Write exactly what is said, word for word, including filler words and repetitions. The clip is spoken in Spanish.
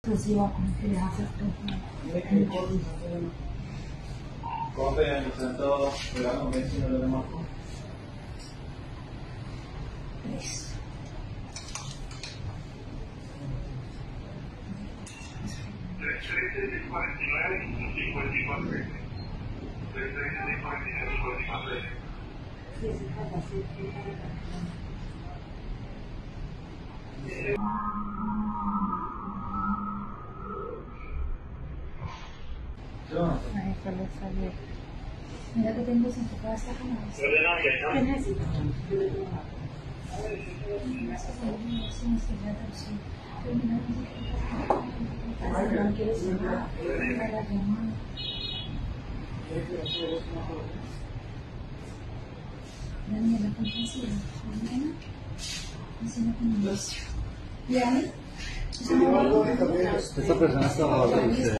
exclusiva, como que les hace ¿Cómo te presentó la convención de los demás? tres. Ay, que le salió. Mira que tengo sin tu casa con ¿qué necesitas? No quieres nada. Daniela, ¿con quién sigue? ¿Con Daniela? Encima con Ignacio. ¿Y Ani? Esta persona está